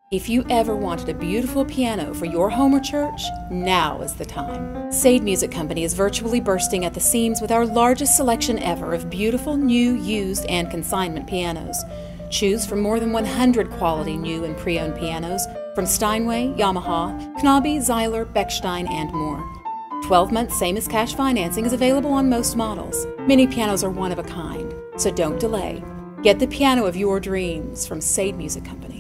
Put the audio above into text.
If you ever wanted a beautiful piano for your home or church, now is the time. Saied Music Company is virtually bursting at the seams with our largest selection ever of beautiful, new, used, and consignment pianos. Choose from more than 100 quality new and pre-owned pianos from Steinway, Yamaha, Knabe, Zeiler, Bechstein, and more. 12 months same as cash financing is available on most models. Many pianos are one of a kind, so don't delay. Get the piano of your dreams from Saied Music Company.